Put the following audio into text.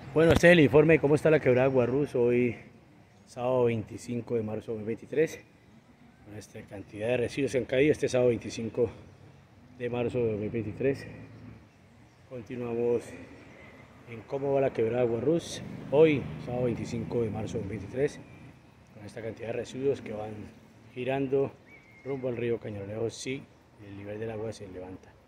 Bueno, este es el informe de cómo está la quebrada Guarruz hoy, sábado 25 de marzo de 2023. Nuestra cantidad de residuos que han caído este sábado 25 de marzo de 2023. Continuamos en cómo va la quebrada Guarruz hoy, sábado 25 de marzo de 2023, con esta cantidad de residuos que van girando rumbo al río Cañarolejo si el nivel del agua se levanta.